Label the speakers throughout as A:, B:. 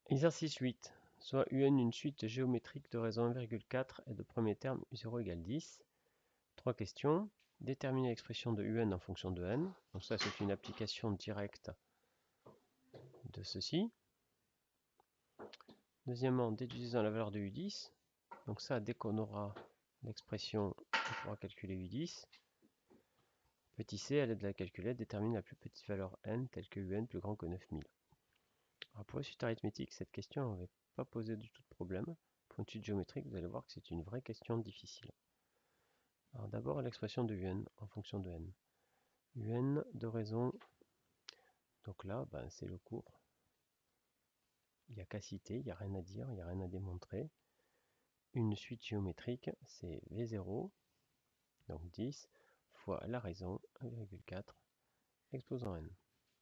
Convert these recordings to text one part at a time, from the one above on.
A: Exercice 8. Soit UN une suite géométrique de raison 1,4 et de premier terme U0 égale 10. Trois questions. Déterminer l'expression de UN en fonction de n. Donc ça, c'est une application directe de ceci. Deuxièmement, déduisant la valeur de U10. Donc ça, dès qu'on aura l'expression, on pourra calculer U10. Petit c, à l'aide de la calculette, détermine la plus petite valeur n, telle que UN plus grand que 9000. Alors pour la suite arithmétique, cette question n'avait pas posé du tout de problème. Pour une suite géométrique, vous allez voir que c'est une vraie question difficile. Alors d'abord l'expression de UN en fonction de n. UN de raison, donc là, c'est le cours. Il n'y a qu'à citer, il n'y a rien à dire, il n'y a rien à démontrer. Une suite géométrique, c'est V0, donc 10, fois la raison, 1,4, exposant n.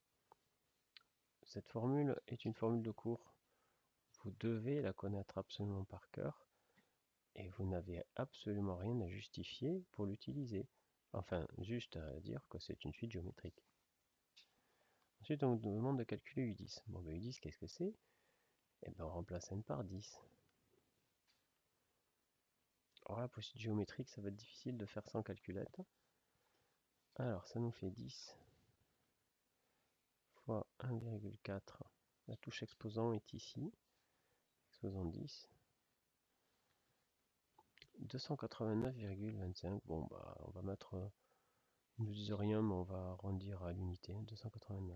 A: Cette formule est une formule de cours. Vous devez la connaître absolument par cœur et vous n'avez absolument rien à justifier pour l'utiliser. Enfin, juste à dire que c'est une suite géométrique. Ensuite, on nous demande de calculer U10. Bon, U10, qu'est-ce que c'est? Eh bien, on remplace n par 10. Alors là, pour suite géométrique, ça va être difficile de faire sans calculette. Alors, ça nous fait 10 fois 1,4. La touche exposant est ici. Exposant 10. 289,25. Bon, on va mettre... ils ne nous disent rien, mais on va arrondir à l'unité. 289.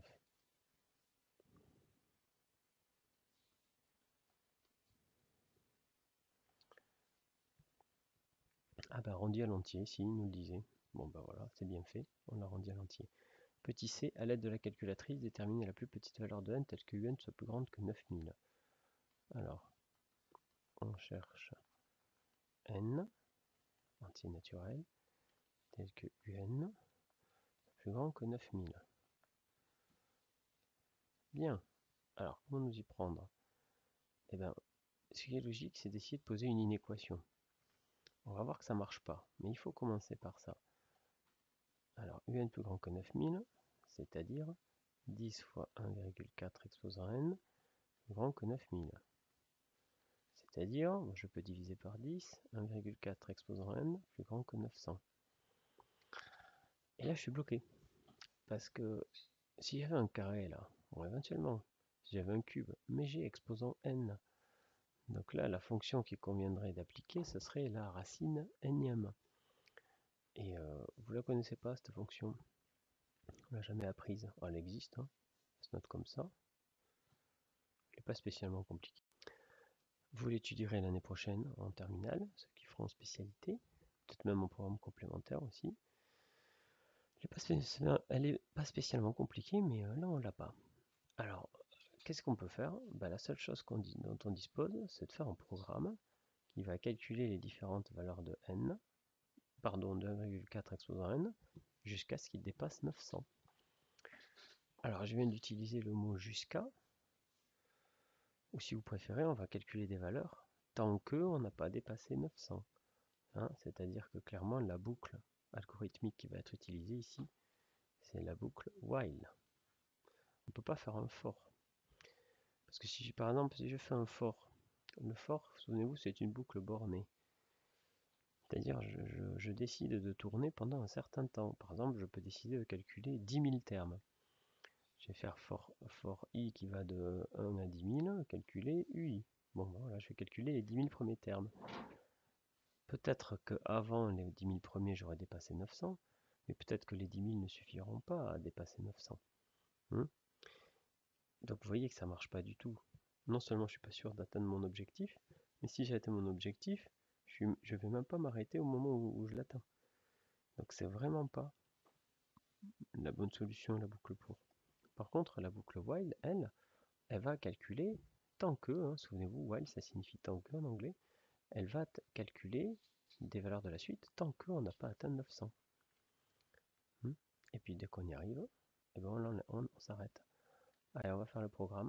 A: Ah arrondi à l'entier, si, il nous le disait. Bon, voilà, c'est bien fait. On l'arrondit à l'entier. Petit c, à l'aide de la calculatrice, détermine la plus petite valeur de n telle que un soit plus grande que 9000. Alors, on cherche n, entier naturel, tel que un plus grand que 9000. Bien. Alors, comment nous y prendre? Eh bien, ce qui est logique, c'est d'essayer de poser une inéquation. On va voir que ça ne marche pas, mais il faut commencer par ça. Alors, un plus grand que 9000, c'est-à-dire 10 fois 1,4 exposant n, plus grand que 9000. C'est-à-dire, je peux diviser par 10, 1,4 exposant n, plus grand que 900. Et là, je suis bloqué. Parce que si j'avais un carré là, bon, éventuellement, si j'avais un cube, mais j'ai exposant n. Donc là, la fonction qu'il conviendrait d'appliquer, ce serait la racine n-ième. Et vous la connaissez pas, cette fonction? On l'a jamais apprise. Oh, elle existe, hein. Elle se note comme ça. Elle n'est pas spécialement compliquée. Vous l'étudierez l'année prochaine en terminale, ceux qui feront spécialité, peut-être même en programme complémentaire aussi. Elle n'est pas spécialement compliquée, mais là on l'a pas. Alors, qu'est-ce qu'on peut faire? La seule chose dont on dispose, c'est de faire un programme qui va calculer les différentes valeurs de n, pardon, de 1,4 exposant n, jusqu'à ce qu'il dépasse 900. Alors, je viens d'utiliser le mot jusqu'à, ou si vous préférez, on va calculer des valeurs tant qu'on n'a pas dépassé 900. Hein, c'est-à-dire que clairement, la boucle algorithmique qui va être utilisée ici, c'est la boucle while. On ne peut pas faire un for. Parce que si par exemple, si je fais un for, le for, souvenez-vous, c'est une boucle bornée. C'est-à-dire, je décide de tourner pendant un certain temps. Par exemple, je peux décider de calculer 10 000 termes. Je vais faire for i qui va de 1 à 10 000, calculer ui. Bon, voilà, je vais calculer les 10 000 premiers termes. Peut-être qu'avant les 10 000 premiers, j'aurais dépassé 900, mais peut-être que les 10 000 ne suffiront pas à dépasser 900. Donc vous voyez que ça ne marche pas du tout. Non seulement je ne suis pas sûr d'atteindre mon objectif, mais si j'ai atteint mon objectif, je ne vais même pas m'arrêter au moment où je l'atteins. Donc c'est vraiment pas la bonne solution, la boucle pour. Par contre, la boucle while, elle va calculer tant que, souvenez-vous, while ça signifie tant que en anglais, elle va calculer des valeurs de la suite tant qu'on n'a pas atteint 900. Et puis dès qu'on y arrive, et on s'arrête. Allez, on va faire le programme.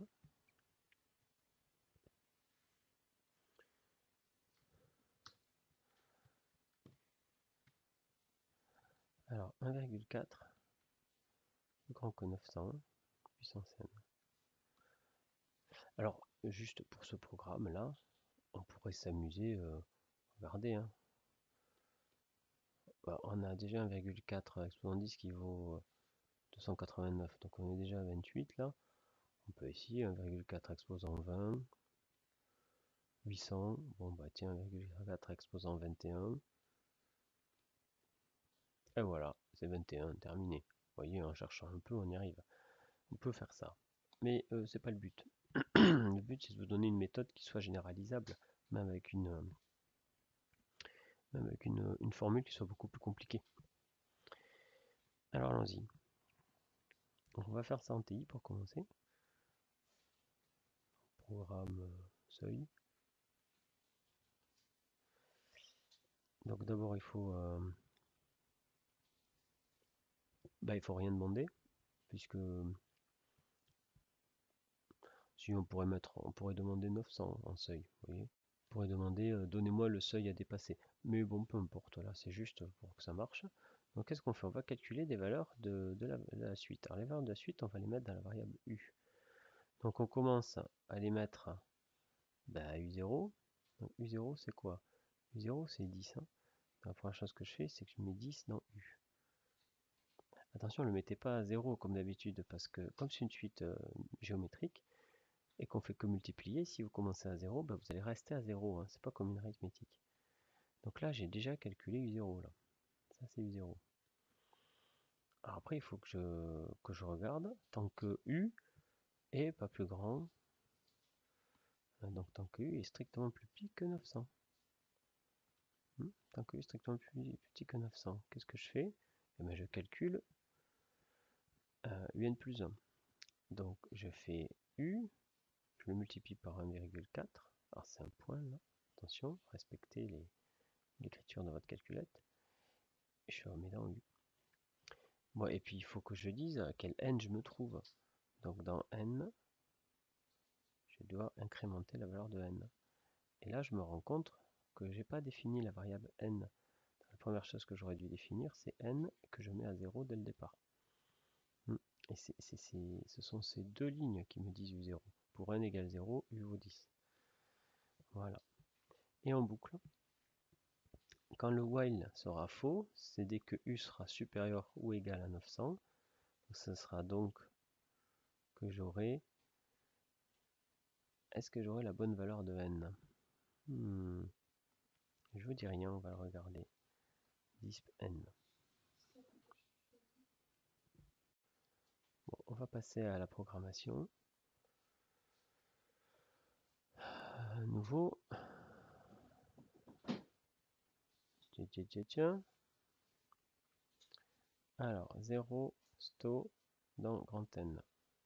A: Alors 1,4 plus grand que 900, puissance n. Alors juste pour ce programme-là, on pourrait s'amuser, regardez, hein. Bah, on a déjà 1,4 exposant 10 qui vaut 289, donc on est déjà à 28 là. On peut ici 1,4 exposant 20, 800, bon bah tiens 1,4 exposant 21, et voilà, c'est 21, terminé. Vous voyez, en cherchant un peu, on y arrive. On peut faire ça. Mais c'est pas le but. Le but, c'est de vous donner une méthode qui soit généralisable, même avec une formule qui soit beaucoup plus compliquée. Alors allons-y. On va faire ça en TI pour commencer. Programme seuil. Donc d'abord il faut rien demander, puisque si on pourrait demander 900 en seuil, vous voyez. On pourrait demander donnez-moi le seuil à dépasser. Mais bon, peu importe, là c'est juste pour que ça marche. Donc qu'est-ce qu'on fait? On va calculer des valeurs de la suite. Alors les valeurs de la suite, on va les mettre dans la variable u. Donc on commence à les mettre à u0. Donc u0 c'est quoi? U0 c'est 10. Hein. La première chose que je fais, c'est que je mets 10 dans u. Attention, ne le mettez pas à 0 comme d'habitude, parce que comme c'est une suite géométrique, et qu'on fait que multiplier, si vous commencez à 0, vous allez rester à 0, hein. C'est pas comme une arithmétique. Donc là, j'ai déjà calculé u0, là. Ça, c'est u0. Alors après, il faut que je regarde, tant que u est pas plus grand, donc tant que u est strictement plus petit que 900. Tant que u est strictement plus petit que 900, qu'est-ce que je fais? Eh bien, je calcule un plus 1. Donc, je fais u, je le multiplie par 1,4. Alors, c'est un point, là. Attention, respectez l'écriture de votre calculette. Je remets dans u. Bon, et puis, il faut que je dise à quel n je me trouve. Donc, dans n, je dois incrémenter la valeur de n. Et là, je me rends compte que j'ai pas défini la variable n. La première chose que j'aurais dû définir, c'est n que je mets à 0 dès le départ. Et ce sont ces deux lignes qui me disent u0. Pour n égale 0, u vaut 10. Voilà. Et en boucle, quand le while sera faux, c'est dès que u sera supérieur ou égal à 900. Ce sera donc que j'aurai... Est-ce que j'aurai la bonne valeur de n? Je vous dis rien, on va le regarder. Disp n. Bon, on va passer à la programmation. Nouveau. Tiens. Alors, 0, sto dans grand N.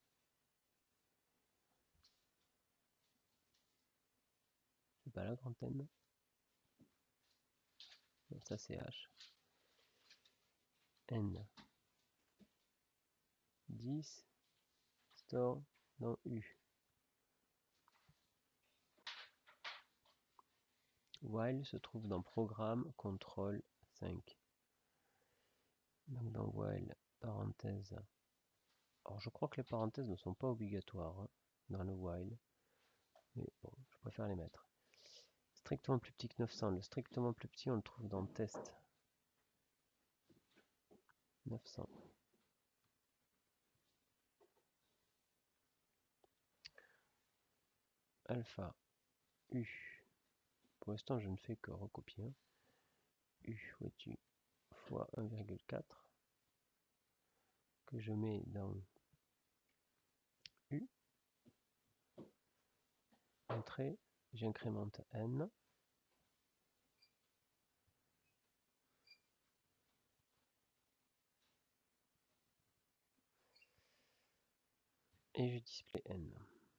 A: C'est pas là, grand N? Non, ça c'est H. N. 10, store dans U. While se trouve dans programme contrôle 5. Donc dans while, parenthèse. Alors je crois que les parenthèses ne sont pas obligatoires hein, dans le while. Mais bon, je préfère les mettre. Strictement plus petit que 900. Le strictement plus petit, on le trouve dans test. 900. Alpha U. Pour l'instant, je ne fais que recopier. U fois 1,4 que je mets dans U. Entrée, j'incrémente N. Et je display N.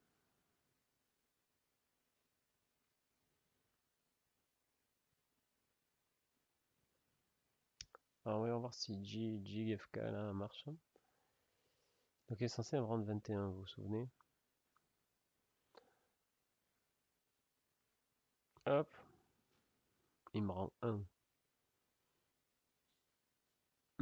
A: Alors on va voir si JFK là marche. Donc il est censé me rendre 21, vous vous souvenez? Hop, il me rend 1.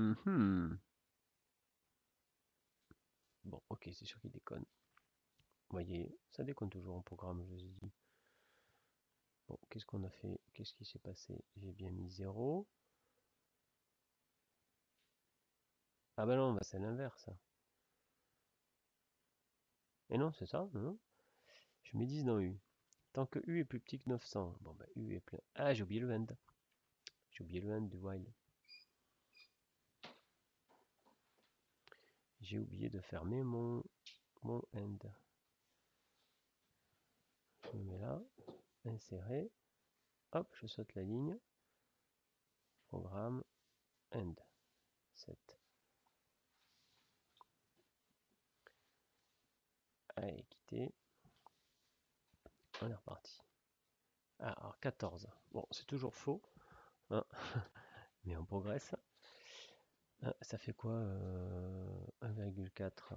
A: Bon, ok, c'est sûr qu'il déconne. voyez, ça déconne toujours en programme, je vous ai dit. Bon, qu'est-ce qu'on a fait? Qu'est-ce qui s'est passé? J'ai bien mis 0. Ah bah non, bah c'est l'inverse. Et non, c'est ça, non? Je mets 10 dans U. Tant que U est plus petit que 900. Bon bah U est plein. Ah, j'ai oublié le end. J'ai oublié le end du while. J'ai oublié de fermer mon end. Je me mets là, insérer. Hop, je saute la ligne. Programme, end. 7. Allez, quitter. On est reparti. Ah, alors 14. Bon, c'est toujours faux, hein, mais on progresse. Ça fait quoi 1,4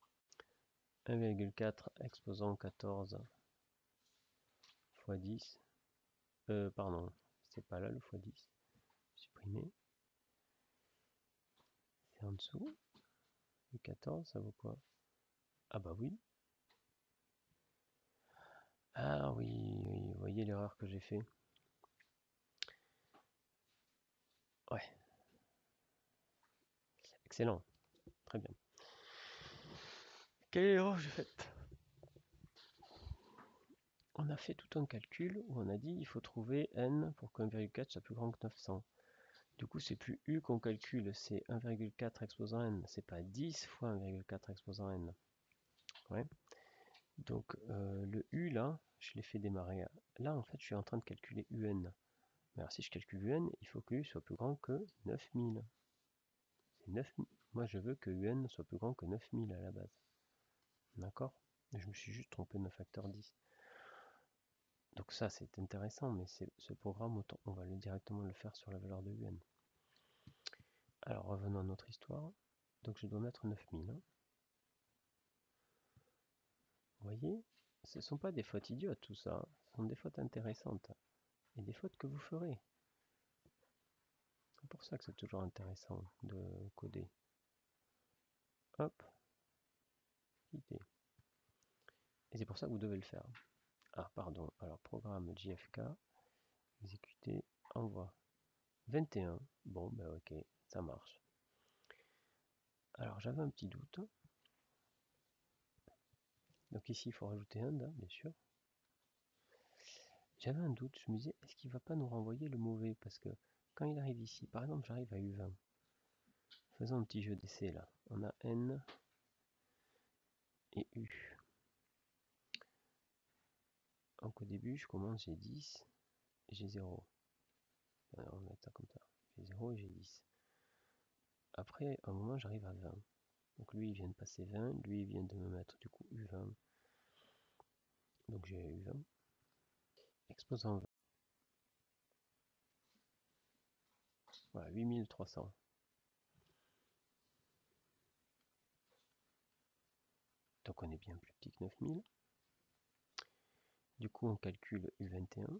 A: 1,4 exposant 14 fois 10. Pardon, c'est pas là le fois 10. Supprimer. C'est en dessous. Et 14, ça vaut quoi? Ah bah oui. Ah oui, oui, vous voyez l'erreur que j'ai fait. Ouais. Excellent. Très bien. Quelle erreur j'ai faite? On a fait tout un calcul où on a dit il faut trouver n pour que 1,4 soit plus grand que 900. Du coup, c'est plus u qu'on calcule, c'est 1,4 exposant n. C'est pas 10 fois 1,4 exposant n. Ouais. Donc le u là, je l'ai fait démarrer. Là, en fait, je suis en train de calculer un. Alors si je calcule un, il faut que u soit plus grand que 9000. C'est 9000. Moi, je veux que un soit plus grand que 9000 à la base. D'accord? Je me suis juste trompé de facteur 10. Donc ça, c'est intéressant, mais ce programme, on va directement le faire sur la valeur de un. Alors, revenons à notre histoire. Donc je dois mettre 9000. Hein. Vous voyez? Ce ne sont pas des fautes idiotes tout ça. Ce sont des fautes intéressantes. Et des fautes que vous ferez. C'est pour ça que c'est toujours intéressant de coder. Hop. Quitter. Et c'est pour ça que vous devez le faire. Ah, pardon. Alors, programme JFK. Exécuter. Envoi. 21. Bon, ben ok. Ça marche. Alors, j'avais un petit doute. Donc ici, il faut rajouter un, bien sûr. J'avais un doute. Je me disais, est-ce qu'il ne va pas nous renvoyer le mauvais? Parce que quand il arrive ici, par exemple, j'arrive à U20. Faisons un petit jeu d'essai là. On a N et U. Donc au début, je commence, j'ai 10 et j'ai 0. Alors, on va mettre ça comme ça. J'ai 0 et j'ai 10. Après, à un moment, j'arrive à 20. Donc lui, il vient de passer 20. Lui, il vient de me mettre du coup U20. Donc j'ai U20. Exposant 20. Voilà, 8300. Donc on est bien plus petit que 9000. Du coup, on calcule U21.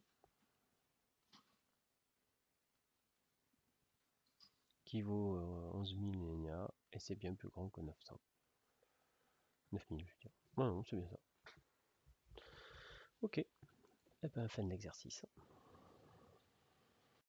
A: Qui vaut 11 000 et c'est bien plus grand que 900. 9000, je veux dire. Non, non, c'est bien ça. Ok. Et ben, fin de l'exercice.